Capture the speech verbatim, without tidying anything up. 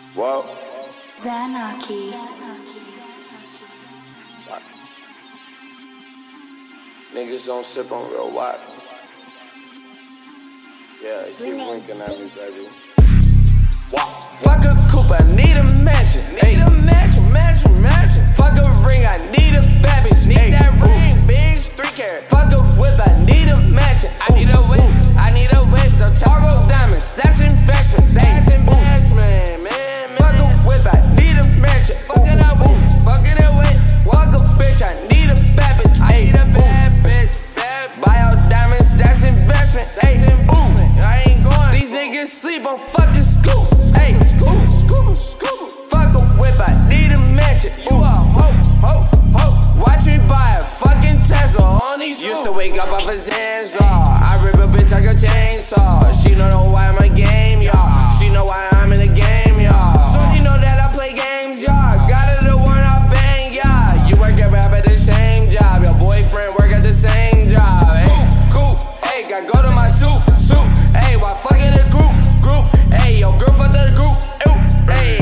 Whoa. Zanarchy. Niggas don't sip on real water. Yeah, keep winking at me, baby. Wow. Fuck a coupe, I need a mansion. Need a mansion, mansion, mansion. Fuck a ring, I need a bad bitch. Need Ay, that ooh. ring, bitch, three carat. Fuck a whip, I need a mansion. I need a whip, I need a whip. Don't tell Argo diamonds, that's investment. that's Ay, investment, man, man. Fuck a whip, I need a mansion. Fucking a whip, fucking a whip. Fuck a bitch, I need a bad bitch. I Ay, need a ooh. bad bitch, bad bitch. Buy out diamonds, that's investment. Ay, That's investment. I ain't going. These niggas sleep on fucking scoop. Ay, Scoop, scoop, scoop. fuck a whip, I need a mansion. You a ho, ho, ho. Watch me buy a fucking Tesla on these. Used to wake up off a Zanzar. I rip a bitch like a chainsaw. She don't know why I'm in the game, y'all. She know why I'm in the game, y'all. So you know that I play games, y'all. Got her the one I bang, y'all. You work at rap at the same job. Your boyfriend work at the same job. Hey, cool, hey, gotta go to my suit, suit. Hey, why fucking the group, group. Hey, yo, girl fuck the group, ew. Hey,